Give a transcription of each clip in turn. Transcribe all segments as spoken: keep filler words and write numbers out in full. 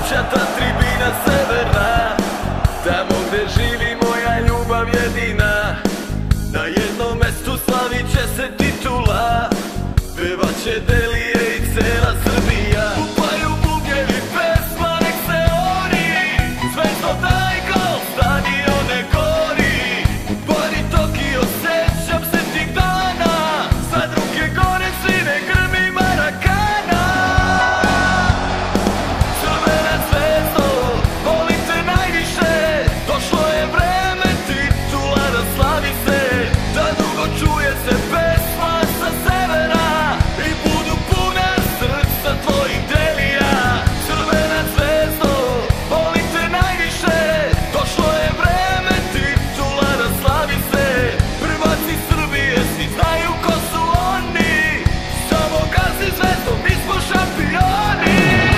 sunčata tribina severna, tamo gde živi moja ljubav jedina. Na jednom mestu slavit će se titula, pevaće Delije i cela Srbija. Upaju bubnjevi, pesma nek se ori, zvezdo daj kao stadion ne gori. Bari Tokio, sećam se tih dana, sad ruke gore, svi ne grmi Marakana. Crvena zvezdo, volim te najviše, došlo je vreme titulara, slavi se, da dugo čuje se pesma sa severa i budu puna srca tvojih Delija. Crvena zvezdo, volim te najviše, došlo je vreme titulara, slavi se, prvaci Srbije, svi znaju ko su oni, samo gazi zvezdo, mi smo šampioni.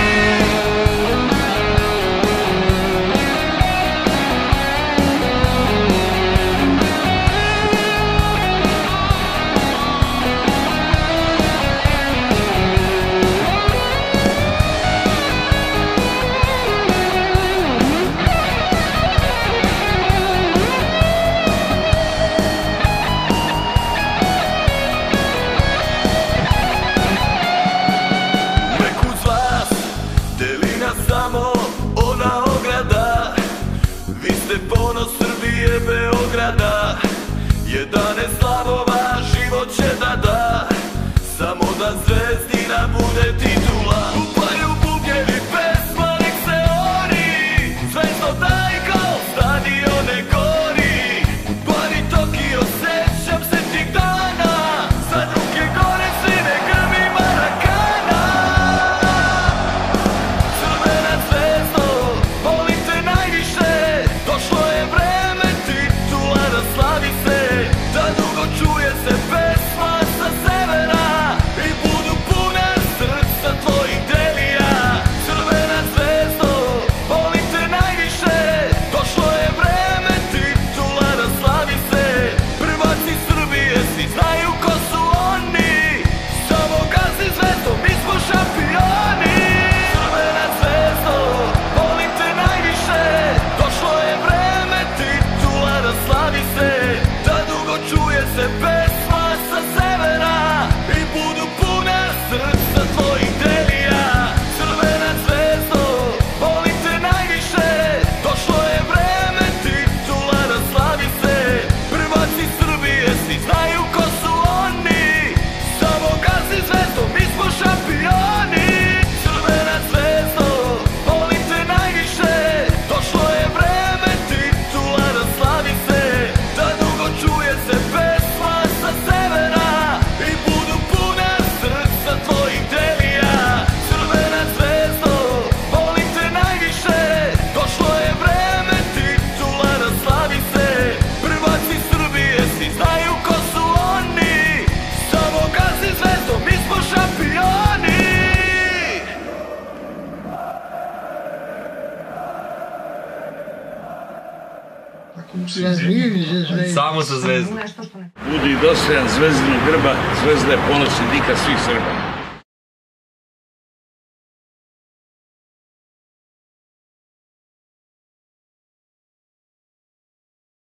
Uvek uz vas deli nas samo ona ograda, vi ste ponos Srbije, Beograda. Jedanaest slavova život će da da, samo da Zvezdina bude titula. Upaju bubnjevi, pesma nek se ori, zvezdo daj kao stadion ne gori. Bari Tokio, sećam se tih dana, sad ruke gore, svi ne grmi Marakana. Crvena zvezdo, volim te najviše, došlo je vreme titulara, slavi se, da dugo čuje se pesma sa severa i budu puna srca tvojih Delija. Crvena zvezdo, volim te najviše, došlo je vreme titulara, slavi se, prvaci Srbije, svi znaju ko su oni, samo gazi zvezdo, mi smo šampioni. Crvena zvezdo, volim te najviše, došlo je vreme titulara, slavi se, da dugo čuje se pesma sa severa i budu puna srca tvojih Delija. Crvena zvezdo, volim te najviše, došlo je vreme titulara, slavi se, prvaci Srbije, svi znaju ko su oni, samo gazi zvezdo, mi smo šampioni. Crvena zvezdo, volim te najviše, došlo je vreme titulara, slavi se, da dugo čuje se pesma sa severa i budu puna srca tvojih Delija. Crvena zvezdo, volim te najviše, došlo je vreme titulara, slavi se, prvaci Srbije, svi znaju ko su oni, samo gazi zvezdo, mi smo šampioni. Samo sa zvezdom. Budi dostojan zvezdinog grba, zvezda je ponosni dika svih Srba.